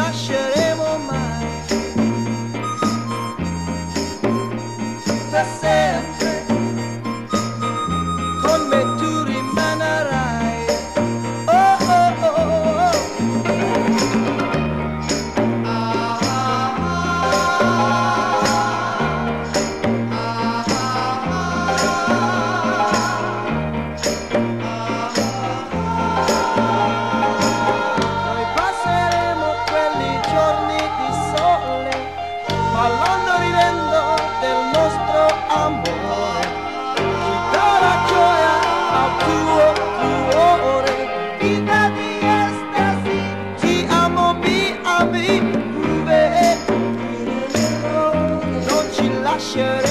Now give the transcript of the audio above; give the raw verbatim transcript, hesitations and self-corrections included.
lasceremo mai per sempre, con me tu rimarrai. Oh oh oh oh. Ah, ah, noi passeremo quelli giorni di sole, ballando, ridendo del nostro amore. Ci darà gioia al tuo cuore, vita di estasi, ti amo, mi ami, non ci lasceremo.